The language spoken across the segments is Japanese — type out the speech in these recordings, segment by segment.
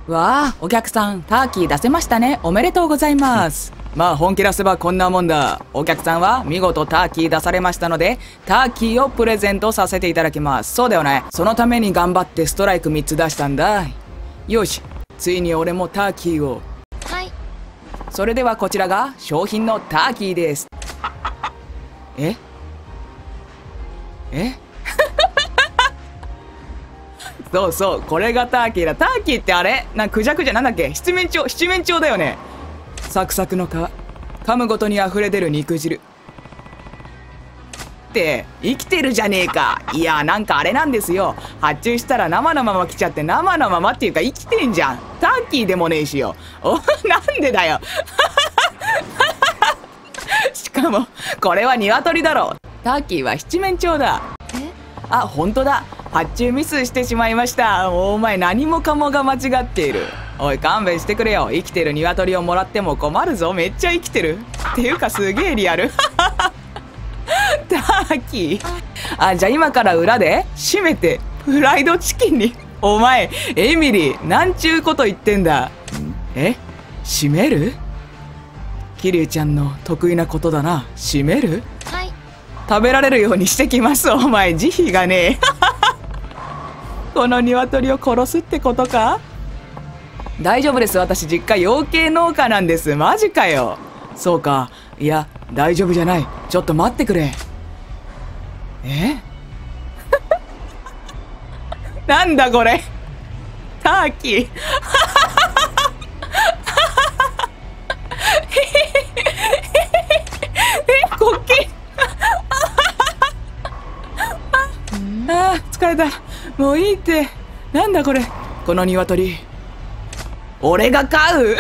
わあ、お客さん、ターキー出せましたね。おめでとうございます。まあ本気出せばこんなもんだ。お客さんは見事ターキー出されましたので、ターキーをプレゼントさせていただきます。そうだよね。そのために頑張ってストライク3つ出したんだ。よし、ついに俺もターキーを。 はい。 それではこちらが商品のターキーです。えそうそう、これがターキーだ。ターキーってあれクジャクじゃなんだっけ、七面鳥だよね。サクサクの皮、噛むごとに溢れ出る肉汁って生きてるじゃねえか。いや、なんかあれなんですよ、発注したら生のまま来ちゃって、生のままっていうか生きてんじゃん。ターキーでもねえしよ。なんでだよしかもこれは鶏だろ。ターキーは七面鳥だ。あ、本当だ。発注ミスしてしまいました。お前何もかもが間違っている。おい勘弁してくれよ。生きてる鶏をもらっても困るぞ。めっちゃ生きてるっていうかすげえリアルターキー。あ、じゃあ今から裏で閉めてフライドチキンに。お前エミリー、なんちゅうこと言ってんだ。閉める？キリュウちゃんの得意なことだな。閉める？ はい。 食べられるようにしてきます。お前慈悲がねえこの鶏を殺すってことか？大丈夫です。私実家養鶏農家なんです。マジかよ。そうか。いや大丈夫じゃない。ちょっと待ってくれ。なんだこれ。ターキーコッキーあー疲れた。もういいって。なんだこれ。この鶏俺が飼う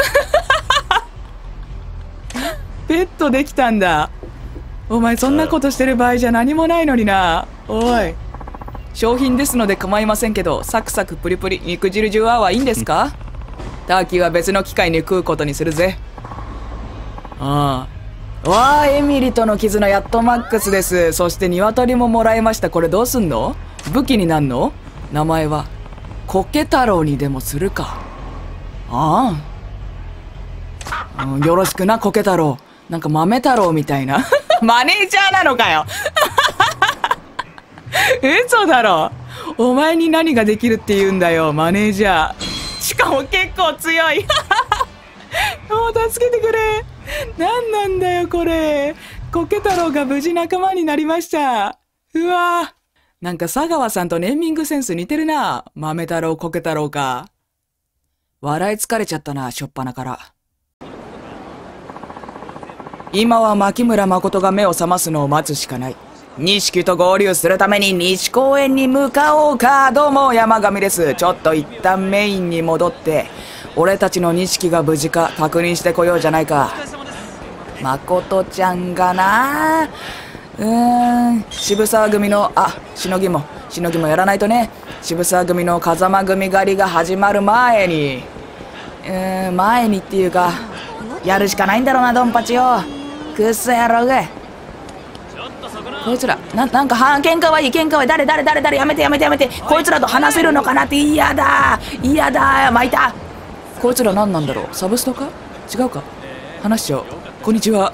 ペットできたんだ。お前そんなことしてる場合じゃ何もないのにな。おい、商品ですので構いませんけど、サクサクプリプリ肉汁ジュワーはいいんですか？ターキーは別の機会に食うことにするぜ。ああ、わあ、エミリとの絆やっとマックスです。そして鶏ももらいました。これどうすんの？武器になんの？名前はコケ太郎にでもするか。ああ、よろしくなコケ太郎。なんか豆太郎みたいなマネージャーなのかよ嘘だろ。お前に何ができるって言うんだよ、マネージャー。しかも結構強いもう助けてくれ。何なんだよこれ。コケ太郎が無事仲間になりました。うわ、なんか佐川さんとネーミングセンス似てるな。豆太郎コケ太郎か。笑い疲れちゃったな、しょっぱなから。今は牧村誠が目を覚ますのを待つしかない。錦と合流するために西公園に向かおうか。どうも山上です。ちょっと一旦メインに戻って俺たちの錦が無事か確認してこようじゃないか。誠ちゃんがな。渋沢組のしのぎもやらないとね。渋沢組の風間組狩りが始まる前にっていうかやるしかないんだろうな。ドンパチよ、クソ野郎が。こいつらなんか喧嘩はいい。誰やめて。こいつらと話せるのかなって。嫌だ巻いた。こいつら何なんだろう。サブストか違うか。話しちゃおう。こんにちは。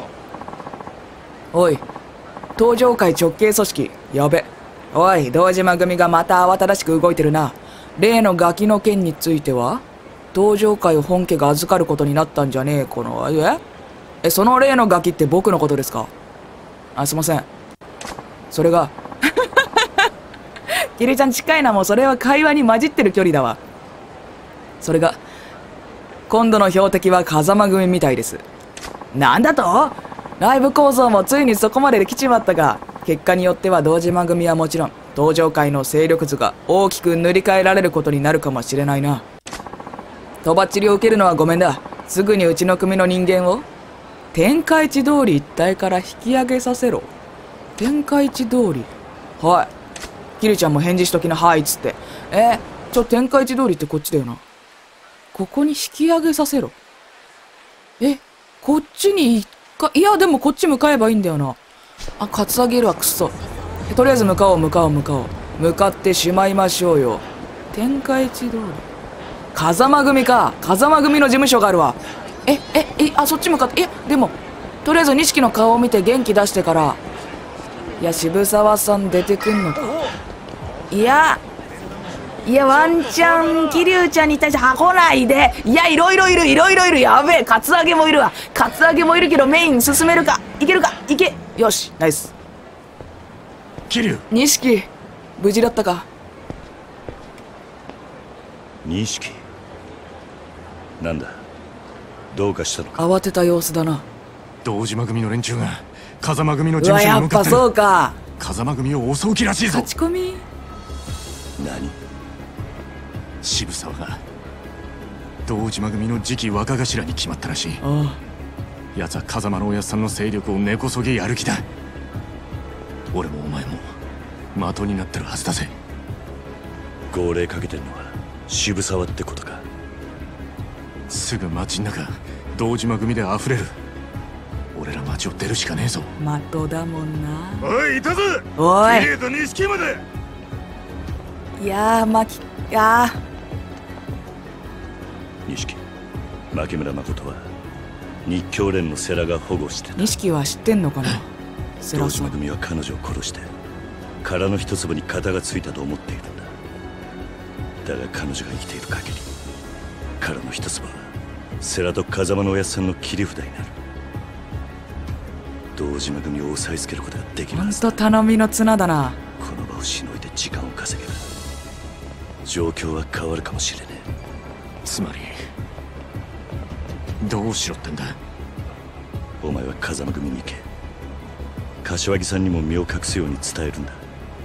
おい、東上会直系組織やべ。おい、堂島組がまた慌ただしく動いてるな。例のガキの件については東上会本家が預かることになったんじゃねえ。このその例のガキって僕のことですか？すいません。それがキリちゃん近いな。もうそれは会話に混じってる距離だわ。それが今度の標的は風間組みたいです。なんだと？ライブ構造もついにそこまでできちまったが、結果によっては堂島組はもちろん東上界の勢力図が大きく塗り替えられることになるかもしれないな。とばっちりを受けるのはごめんだ。すぐにうちの組の人間を天下一通り一帯から引き上げさせろ。天下一通り。はい。キリちゃんも返事しときな。はいっつって。天下一通りってこっちだよな。ここに引き上げさせろ。こっちにいやでもこっち向かえばいいんだよな。カツアゲるわ、くっそ。とりあえず向かおう。向かってしまいましょうよ。天下一通り。 風間組か。風間組の事務所があるわ。あ、そっち向かって。でもとりあえず錦の顔を見て元気出してから。いや、渋沢さん出てくんのか。いやワンチャン桐生ちゃんに対して来ないで。いや、いろいろいる。やべえ、カツアゲもいるわ。カツアゲもいるけどメイン進めるか。いけるか。いけ。よし、ナイス。 桐生。 錦無事だったか。 錦、なんだ、どうかしたのか。 慌てた様子だな。 堂島組の連中が風間組の事うわ、 務所やっぱに向かってる。 そうか。 風間組を襲う気らしいぞ。 勝ち込み。 何。渋沢が堂島組の次期若頭に決まったらしい。 ああ、 奴は風間のおやっさんの勢力を根こそぎやる気だ。俺もお前も的になってるはずだぜ。号令かけてんのは渋沢ってことか。すぐ町の中堂島組で溢れる。俺ら町を出るしかねえぞ。 的だもんな。 おい、いたぞ。 おい、 桐生と錦まで。 いやー、 錦、牧村誠は日教連の世良が保護してた。 錦は知ってんのかな。世良堂さん。 島組は彼女を殺して殻の一粒に型がついたと思っているんだ。だが彼女が生きている限り、殻の一粒は世良と風間のおやっさんの切り札になる。堂島組を押さえつけることができるほんはずだ。 と頼みの綱だな。 この場をしのいで時間を稼げば状況は変わるかもしれねえ。つまりどうしろってんだ。お前は風間組に行け。柏木さんにも身を隠すように伝えるんだ。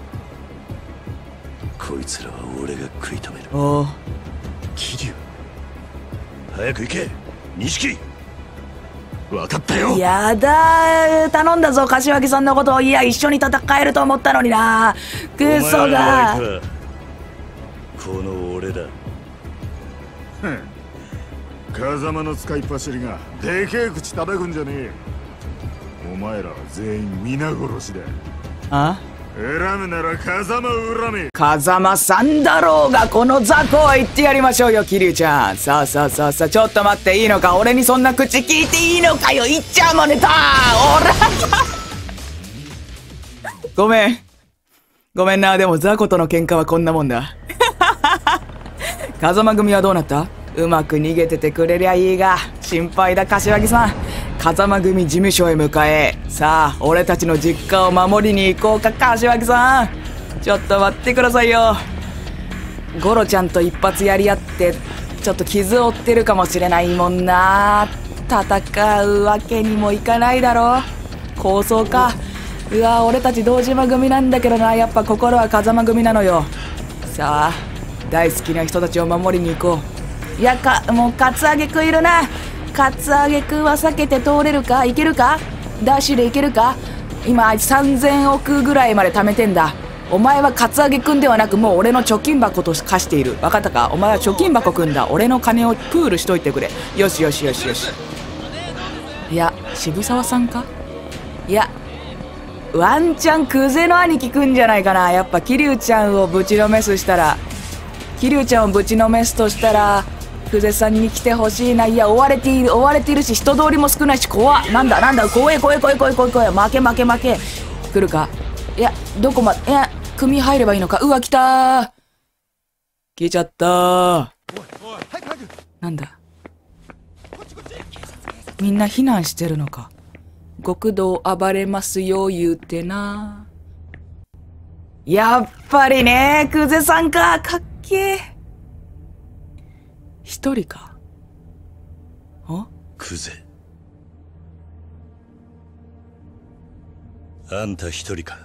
こいつらは俺が食い止める。 おお、 桐生、早く行け錦。分かったよ。 やだー、頼んだぞ柏木さんのことを。いや、一緒に戦えると思ったのにな。クソが。 この俺だ。 風間の使いっ走りがでけえ口叩くんじゃねえ。お前らは全員皆殺しだ。 あ、 恨むなら風間を恨め。 風間さんだろうが、この雑魚を言ってやりましょうよ、桐生ちゃん。さあ、ちょっと待って、いいのか。俺にそんな口聞いていいのかよ。言っちゃうもんね。ごめんな。でも雑魚との喧嘩はこんなもんだ。風間組はどうなった？うまく逃げててくれりゃいいが、心配だ柏木さん。風間組事務所へ向かえ。さあ、俺たちの実家を守りに行こうか、柏木さん。ちょっと待ってくださいよ。ゴロちゃんと一発やり合ってちょっと傷を負ってるかもしれないもんな。戦うわけにもいかないだろ。構想か。うわ、俺たち堂島組なんだけどな。やっぱ心は風間組なのよ。さあ、大好きな人たちを守りに行こう。いや、もうカツアゲくんいるな。カツアゲくんは避けて通れるか。いけるか。ダッシュでいけるか。今あいつ3000億ぐらいまで貯めてんだ。お前はカツアゲくんではなく、もう俺の貯金箱と化している。分かったか。お前は貯金箱くんだ。俺の金をプールしといてくれ。よし。いや、渋沢さんか。いや、ワンチャンクゼの兄貴くんじゃないかな。やっぱ桐生ちゃんをぶちのめすしたら、桐生ちゃんをぶちのめすとしたらクゼさんに来てほしいな。いや、追われているし、人通りも少ないし、怖っ。なんだ怖え。負け。来るか。いや、どこまで。いや、組入ればいいのか。うわ、来たー。来ちゃったー。なんだ、みんな避難してるのか。極道暴れますよ言うてな。やっぱりね、クゼさんか。かっけー。一人か。 クゼ、あんた一人か。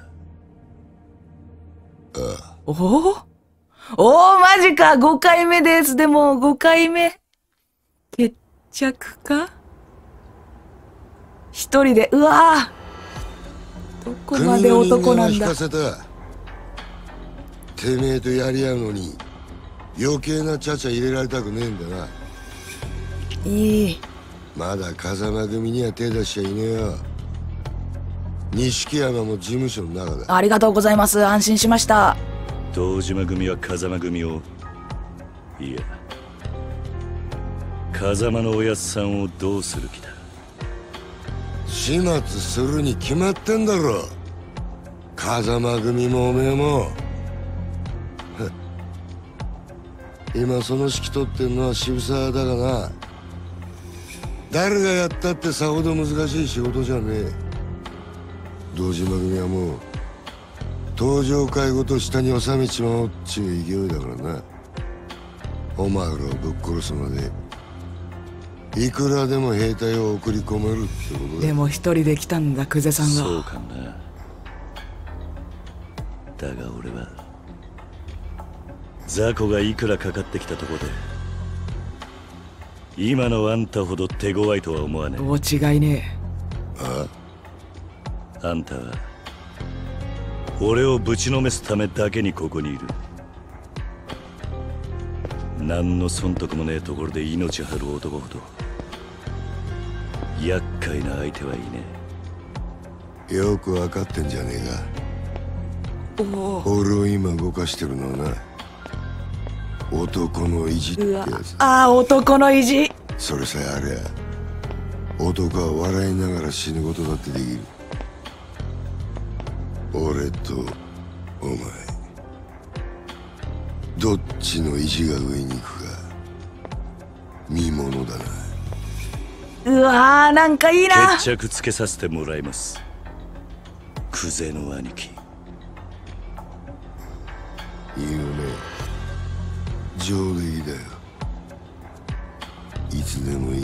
おお、マジか。5回目です。でも5回目決着か。一人で。うわー、どこまで男なんだ。 てめえとやり合うのに余計なちゃちゃ入れられたくねえんだな。 いい。 まだ風間組には手出しちゃいねえよ。錦山も事務所の中だ。 ありがとうございます。安心しました。 堂島組は風間組を、いや風間のおやっさんをどうする気だ。 始末するに決まってんだろ。風間組もおめえも。今その指揮取ってんのは渋沢だがな。誰がやったってさほど難しい仕事じゃねえ。堂島組はもう登場会ごと下に収めちまおうっちゅう勢いだからな。お前らをぶっ殺すまでいくらでも兵隊を送り込めるってことだ。 でも一人で来たんだ、久世さんが。 そうかな。だが俺は雑魚がいくらかかってきたとこで今のあんたほど手強いとは思わねえ。 大違いねえ。あんたは俺をぶちのめすためだけにここにいる。何の損得もねえところで命張る男ほど厄介な相手はいねえ。よく分かってんじゃねえか。俺を今動かしてるのはな、男の意地ってやつ。 ああ、男の意地。 それさえありゃ男は笑いながら死ぬことだってできる。俺とお前どっちの意地が上に行くか見ものだな。 うわー、なんかいいな。 決着つけさせてもらいます、久世の兄貴。 いいよね、上出来だよ。いつでもいいぜ。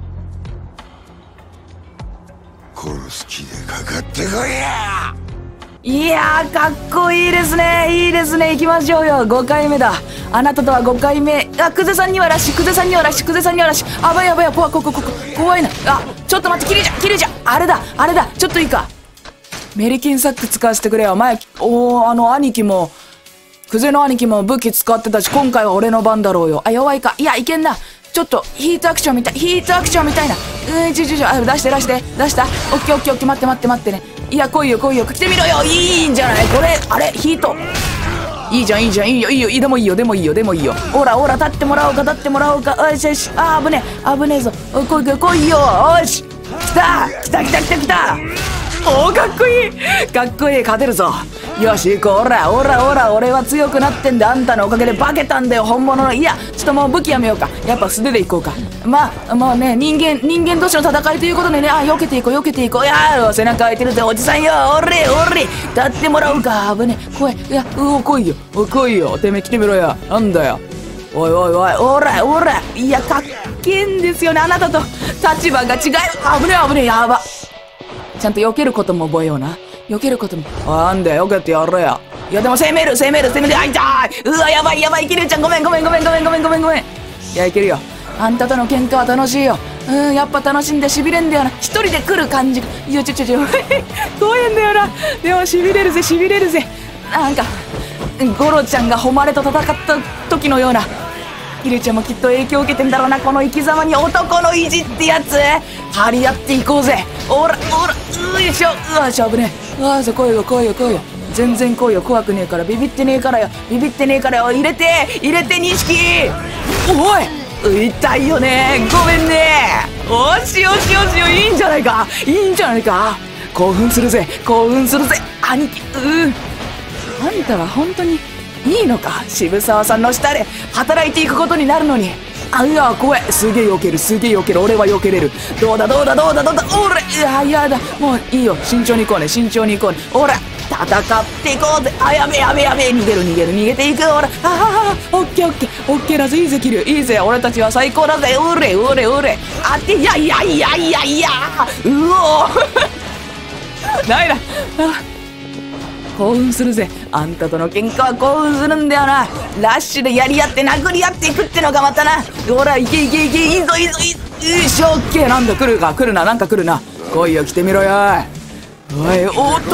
殺す気でかかってこいや。 いやー、かっこいいですね。いいですね。行きましょうよ。5回目だ。あなたとは5回目。あ、久世さんにはラッシュ、久世さんにはラッシュ、久世さんにはラッシュ。あばいやばいや、怖いな。あ、ちょっと待って、キリちゃん。あれだ、ちょっといいか。メリケンサック使わせてくれよ。前、兄貴も、久世の兄貴も武器使ってたし、今回は俺の番だろうよ。あ、弱いか。いや、いけんな。ちょっと、ヒートアクションみたいな。出した。オッケー、待ってね。いや、来いよ、来てみろよ。いいんじゃないこれ。あれ、ヒート。いいじゃん、いいよ。でもいいよ。ほら、立ってもらおうか。よし。あ、危ねえぞ。来いよ。よし。来た。おー、かっこいい。勝てるぞ。よし、行こう。おら、俺は強くなってんだ。あんたのおかげで化けたんだよ、本物の。いや、ちょっともう武器やめようか。やっぱ素手で行こうか。まあ、もうね、人間同士の戦いということでね、避けていこう。いやー、背中空いてるぜ、おじさんよ。おれ、立ってもらおうか。危ねえ、怖い。いや、来いよ。てめえ来てみろよ。なんだよ。おい、おら。いや、かっけんですよね、あなたと立場が違う。危ねえ、やば。ちゃんと避けることも覚えような。なんで避けてやるや。いやでも攻める。あ、痛い。うわ、やばい、キリちゃんごめん。いや、いけるよ。あんたとの喧嘩は楽しいよ。やっぱ楽しんでしびれんだよな。一人で来る感じ。いや、怖いんだよな。でもしびれるぜ。なんか、ゴロちゃんが誉れと戦った時のような。キリちゃんもきっと影響を受けてんだろうな。この生き様に男の意地ってやつ。張り合っていこうぜ。おら、よいしょ。危ねえ。来いよ。全然来いよ。怖くねえから。ビビってねえからよ。入れて、錦。おい、痛いよね。ごめんね。よし。いいんじゃないか。興奮するぜ。兄貴。あんたは本当にいいのか。渋沢さんの下で働いていくことになるのに。いや、怖い。すげえ避ける。俺は避けれる。どうだ。俺、やだ。もういいよ。慎重に行こうね。ほら、戦っていこうぜ。やべえ。逃げていく。ほら。オッケーだぜ。いいぜ、キリ。いいぜ。俺たちは最高だぜ。おれ。あって、いや。うおないな。興奮するぜ。あんたとの喧嘩は興奮するんだよな。ラッシュでやり合って殴り合っていくってのがまたな。ほら、いけ。いいぞ。よいしょ、オッケー。なんだ、来るな。なんか来るな。来いよ、来てみろよ。おい、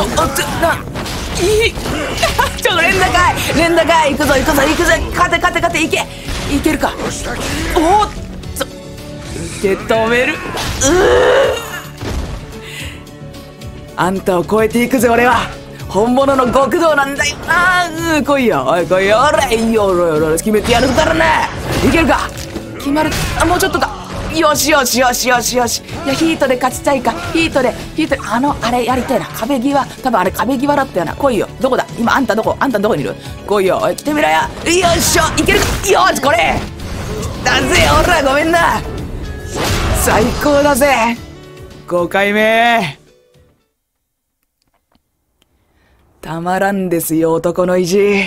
ちょっと連打かい。行くぞ。勝て。いけるか。受け止める。あんたを超えていくぜ、俺は。本物の極道なんだよ。来いよ。おら、いいよ。決めてやるからな。いけるか。決まる。もうちょっとか。 よしよしよしよしよし。いや、ヒートで勝ちたいか。ヒートで、あれやりたいな。壁際。多分あれ壁際だったよな。来いよ。どこだ今、あんたどこにいる？来いよ。おい、来てみろよ。よいしょ。いける。よし、これだぜ。ほら、ごめんな。最高だぜ。5回目。たまらんですよ、男の意地。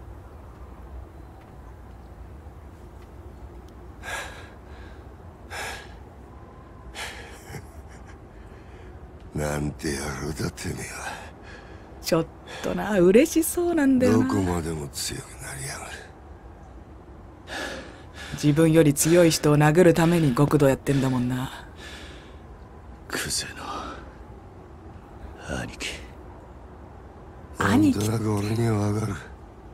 なんて野郎だてめえは。 ちょっとな、嬉しそうなんだよな。 どこまでも強くなりやがる。 自分より強い人を殴るために極道やってんだもんな。 クゼの兄貴。 兄貴。 なんとなく俺にはわかる。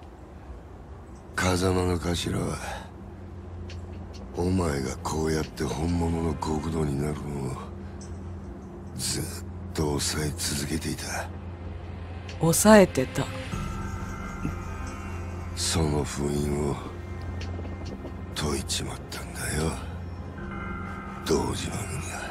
風間の頭はお前がこうやって本物の極道になるのをずっと抑え続けていた。 抑えてた。 その封印を解いちまったんだよ、堂島組が。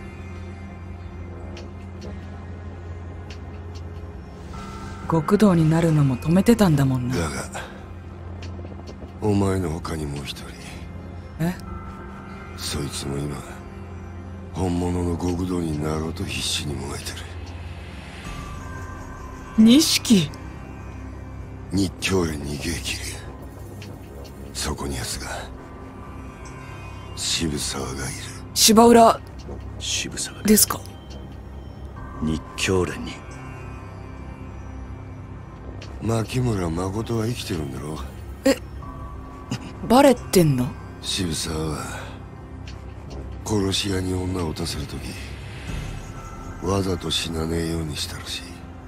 極道になるのも止めてたんだもんな。 だがお前の他にもう一人、そいつも今本物の極道になろうと必死にもがいてる。 錦。 日教連に逃げ切る。そこに奴が渋沢がいる。 芝浦渋沢ですか？ 日教連に。 牧村誠は生きてるんだろう。 バレてんの？ 渋沢は殺し屋に女を撃たせるときわざと死なねえようにしたらしい。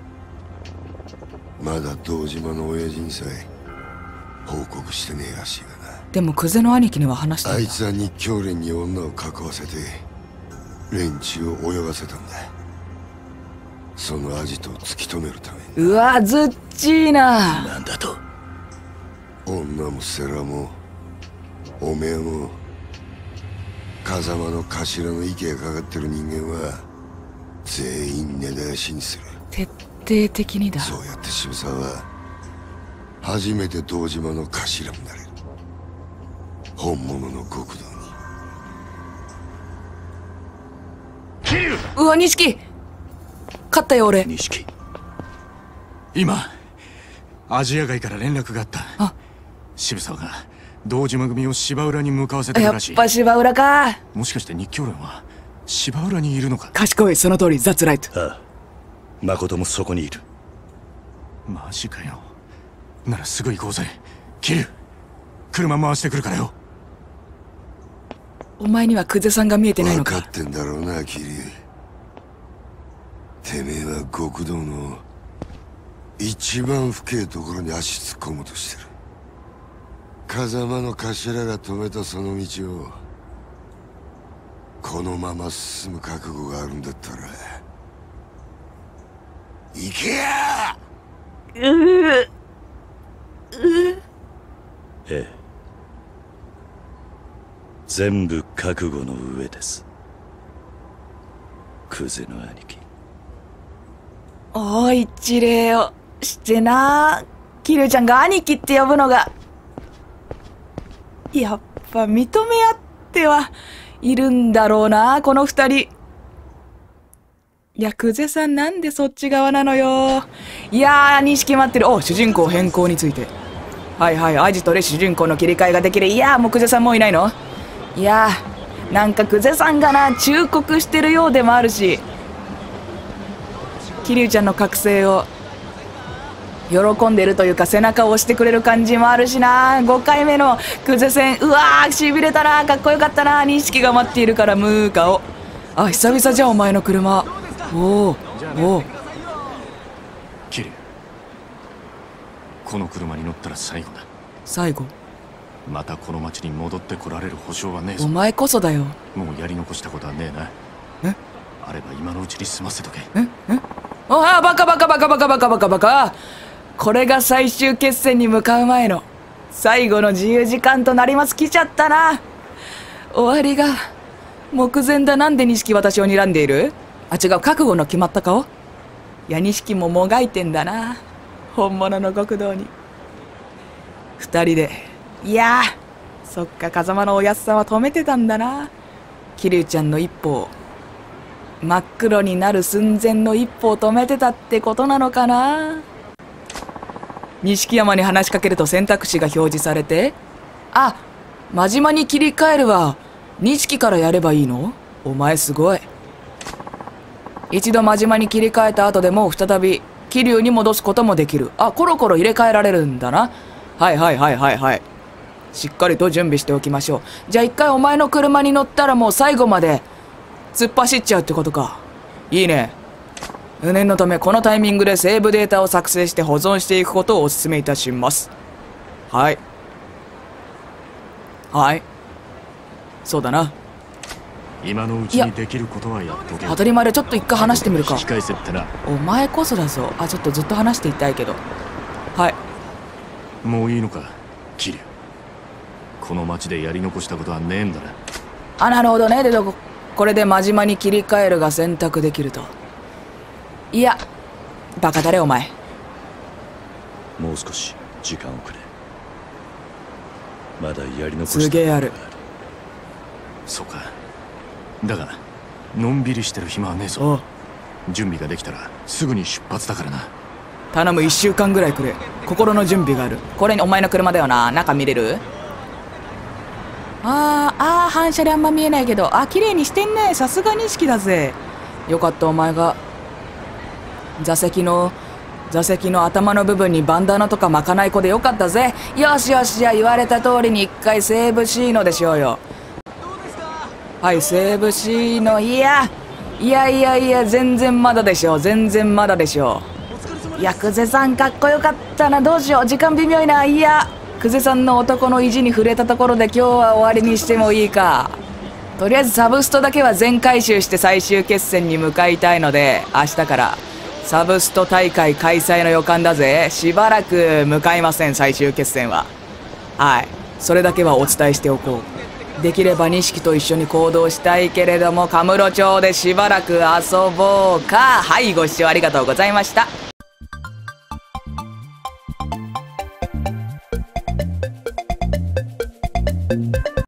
まだ堂島の親父にさえ報告してねえらしいがな。 でも久世の兄貴には話したんだ。 あいつは日教連に女を囲わせて連中を泳がせたんだ。そのアジトを突き止めるために。 うわ、ずっちーな。 なんだと？ 女も世良もおめえも風間の頭の息がかかってる人間は全員根絶やしにする。 徹底的にだ。 そうやって渋沢は初めて堂島の頭になれる。本物の極道に。 桐生。 うわ、錦勝ったよ俺。 錦。今アジア街から連絡があった。 あ、 渋沢が堂島組を芝浦に向かわせてるやっらしい。 ぱ芝浦か。 もしかして日教連は芝浦にいるのか？ 賢い、その通り。ザッツライト。 ああ、誠もそこにいる。マジかよ。ならすぐ行こうぜ。桐生、車回してくるからよ。 お前には久世さんが見えてないのか？ 分かってんだろうな、桐生。てめえは極道の一番深いところに足突っ込もうとしてる。風間の頭が止めたその道をこのまま進む覚悟があるんだったら行けや！ ええ、全部覚悟の上です、クゼの兄貴。 おい、一礼をしてな。桐生ちゃんが兄貴って呼ぶのがやっぱ認め合ってはいるんだろうな、この二人。いや、久世さんなんでそっち側なのよ。いやー、錦待ってる。お、主人公変更について。はいはい、アジトで主人公の切り替えができる。いやー、もう久世さんもういないの？いやー、なんか久世さんがな、忠告してるようでもあるし、桐生ちゃんの覚醒を喜んでるというか、背中を押してくれる感じもあるしな。5回目の久世戦、うわー、しびれたな。かっこよかったな。錦が待っているからムーカを。あ、久々じゃんお前の車。おおおお。 桐生、この車に乗ったら最後だ。 最後？ またこの町に戻ってこられる保証はねえぞ。 お前こそだよ。 もうやり残したことはねえな。あれば今のうちに済ませとけ。 ああ、バカバカバカバカバカバカバカ。これが最終決戦に向かう前の最後の自由時間となります。来ちゃったな。終わりが目前だ。なんで錦私を睨んでいる？あ、違う、覚悟の決まった顔？いや、錦ももがいてんだな。本物の極道に。二人で。いやー、そっか、風間のおやすさんは止めてたんだな。桐生ちゃんの一歩を。真っ黒になる寸前の一歩を止めてたってことなのかな。錦山に話しかけると選択肢が表示されて、あ、真島に切り替えるわ。錦からやればいいの？お前すごい。一度真島に切り替えた後でも再び桐生に戻すこともできる。あ、コロコロ入れ替えられるんだな。はいはいはいはいはい。しっかりと準備しておきましょう。じゃあ一回お前の車に乗ったらもう最後まで突っ走っちゃうってことか。いいね。念のためこのタイミングでセーブデータを作成して保存していくことをお勧めいたします。はい。はい。そうだな。 今のうちにできることはやっとけ。 当たり前でちょっと一回話してみるか。 引き返せってな。 お前こそだぞ。あ、ちょっとずっと話していたいけど。はい。 もういいのか、桐生。この町でやり残したことはねえんだな。 あ、なるほどね。で、これで真島に切り替えるが選択できると。いや、バカだれお前。 もう少し時間をくれ。まだやり残したすげえある。 そうか。だがのんびりしてる暇はねえぞ。準備ができたらすぐに出発だからな。 頼む、1週間ぐらいくれ。心の準備がある。これお前の車だよな。中見れる？反射であんま見えないけど、綺麗にしてんね。さすが錦だぜ。よかった、お前が座席の頭の部分にバンダナとか巻かない子でよかったぜ。よしよし、じゃあ言われた通りに一回セーブシーノでしようよ。はい、セーブシーノ。いや、全然まだでしょ。全然まだでしょ。いや、久世さんかっこよかったな。どうしよう、時間微妙いな。いや、久世さんの男の意地に触れたところで今日は終わりにしてもいいか。とりあえずサブストだけは全回収して最終決戦に向かいたいので、明日からサブスト大会開催の予感だぜ。しばらく向かいません、最終決戦は。はい、それだけはお伝えしておこう。できれば錦と一緒に行動したいけれども、カムロ町でしばらく遊ぼうか。はい、ご視聴ありがとうございました。